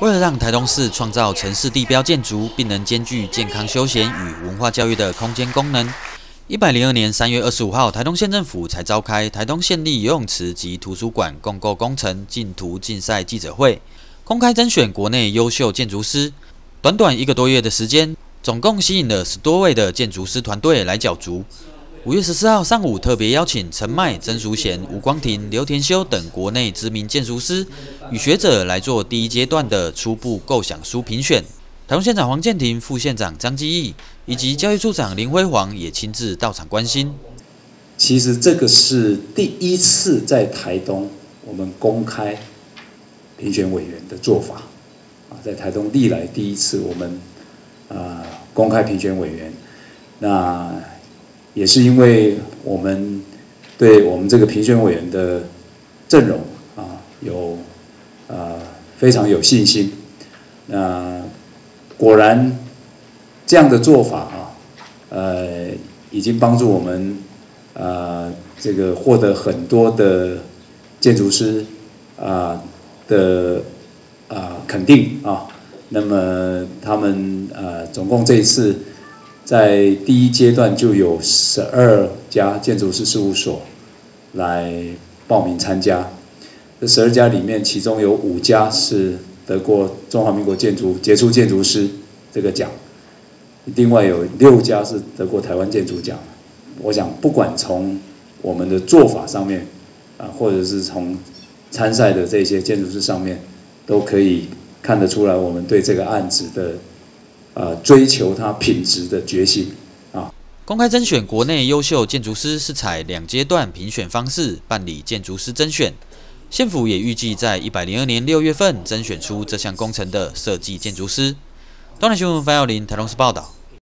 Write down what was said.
为了让台东市创造城市地标建筑，并能兼具健康休闲与文化教育的空间功能，102年3月25号，台东县政府才召开台东县立游泳池及图书馆共构工程竞图竞赛记者会，公开甄选国内优秀建筑师。短短1个多月的时间，总共吸引了10多位的建筑师团队来角逐。5月14号上午，特别邀请陈迈、曾淑贤、吴光庭、刘田修等国内知名建筑师与学者来做第一阶段的初步构想书评选。台东县长黄建庭、副县长张基义以及教育处长林辉煌也亲自到场关心。 其实这个是第一次在台东我们公开评选委员的做法在台东历来第一次我们公开评选委员，那也是因为我们对我们这个评选委员的阵容有非常有信心。那果然这样的做法已经帮助我们这个获得很多的建筑师的肯定那么他们总共这一次在第一阶段就有12家建筑师事务所来报名参加。这12家里面，其中有5家是得过中华民国杰出建筑师这个奖，另外有6家是得过台湾建筑奖。我想，不管从我们的做法上面或者是从参赛的这些建筑师上面，都可以看得出来我们对这个案子的追求它品质的决心公开甄选国内优秀建筑师是采2阶段评选方式办理建筑师甄选，县府也预计在102年6月份甄选出这项工程的设计建筑师。东南新闻范耀林台东市报道。